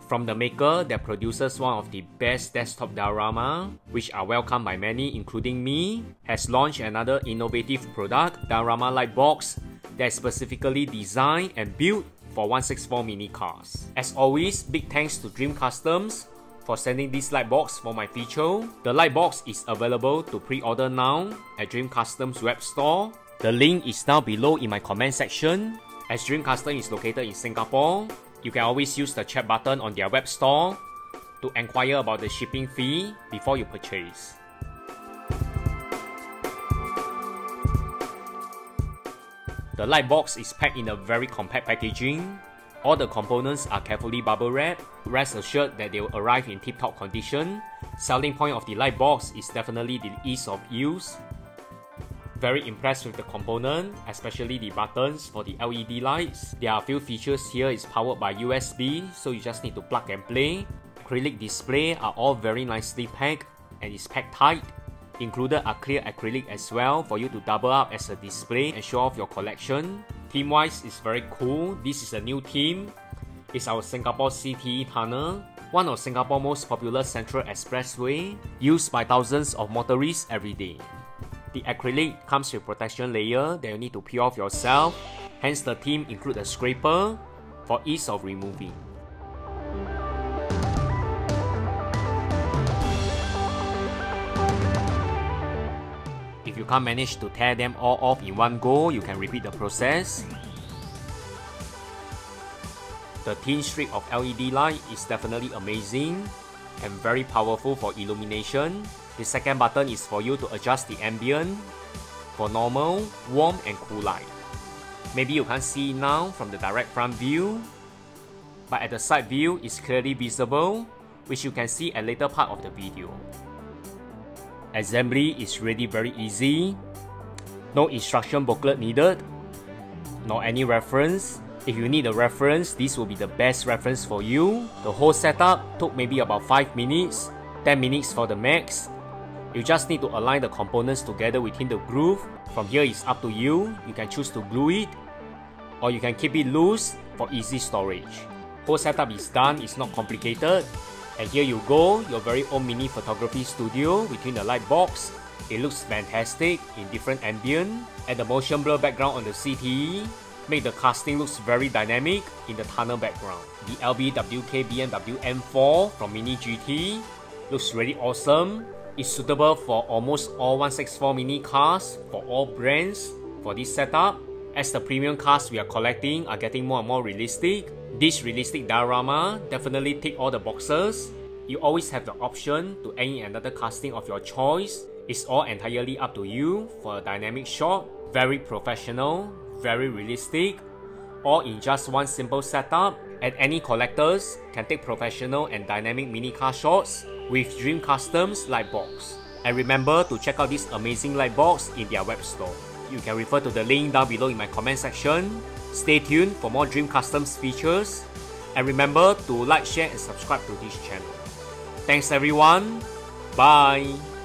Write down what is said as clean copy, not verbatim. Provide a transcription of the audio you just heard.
From the maker that produces one of the best desktop diorama, which are welcomed by many including me, has launched another innovative product, Diorama Lightbox, that is specifically designed and built for 164 mini cars. As always, big thanks to Dream Customs for sending this Lightbox for my feature. The Lightbox is available to pre-order now at Dream Customs web store. The link is down below in my comment section. As Dream Customs is located in Singapore, you can always use the chat button on their web store to inquire about the shipping fee before you purchase. The Lightbox is packed in a very compact packaging. All the components are carefully bubble wrapped. Rest assured that they will arrive in tip-top condition. Selling point of the Lightbox is definitely the ease of use. Very impressed with the component, especially the buttons for the LED lights. There are a few features here. It's powered by USB, so you just need to plug and play. Acrylic display are all very nicely packed and is packed tight. Included are clear acrylic as well for you to double up as a display and show off your collection. Theme wise is very cool. This is a new theme. It's our Singapore CTE tunnel, one of Singapore's most popular central expressway, used by thousands of motorists every day. The acrylic comes with protection layer that you need to peel off yourself, hence the theme includes a scraper for ease of removing. If you can't manage to tear them all off in one go, you can repeat the process. The thin strip of LED light is definitely amazing and very powerful for illumination. The second button is for you to adjust the ambient for normal, warm and cool light. Maybe you can't see it now from the direct front view, but at the side view it's clearly visible, which you can see at later part of the video. Assembly is really very easy. No instruction booklet needed, nor any reference. If you need a reference, this will be the best reference for you. The whole setup took maybe about 5 minutes, 10 minutes for the max. You just need to align the components together within the groove. From here it's up to you. You can choose to glue it, or you can keep it loose for easy storage. Whole setup is done, it's not complicated. And here you go, your very own mini photography studio within the Lightbox. It looks fantastic in different ambient, and the motion blur background on the CTE make the casting looks very dynamic in the tunnel background. The LBWK BMW M4 from Mini GT looks really awesome. It's suitable for almost all 164 mini cars for all brands for this setup. As the premium cars we are collecting are getting more and more realistic, this realistic diorama definitely tick all the boxes. You always have the option to add in another casting of your choice. It's all entirely up to you for a dynamic shot. Very professional, very realistic, all in just one simple setup. And any collectors can take professional and dynamic mini car shots with Dream Customs Lightbox. And remember to check out this amazing Lightbox in their web store. You can refer to the link down below in my comment section. Stay tuned for more Dream Customs features. And remember to like, share and subscribe to this channel. Thanks everyone. Bye.